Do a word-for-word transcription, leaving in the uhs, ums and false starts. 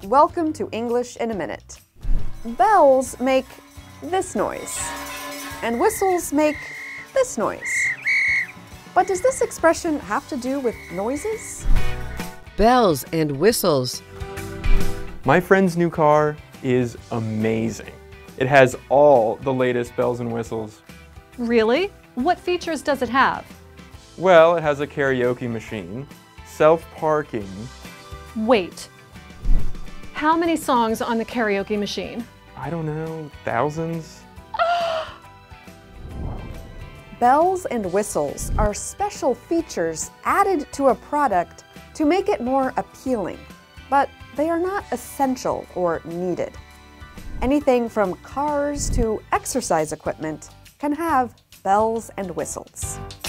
Welcome to English in a Minute. Bells make this noise, and whistles make this noise. But does this expression have to do with noises? Bells and whistles. My friend's new car is amazing. It has all the latest bells and whistles. Really? What features does it have? Well, it has a karaoke machine, self-parking. Wait. How many songs on the karaoke machine? I don't know, thousands? Bells and whistles are special features added to a product to make it more appealing, but they are not essential or needed. Anything from cars to exercise equipment can have bells and whistles.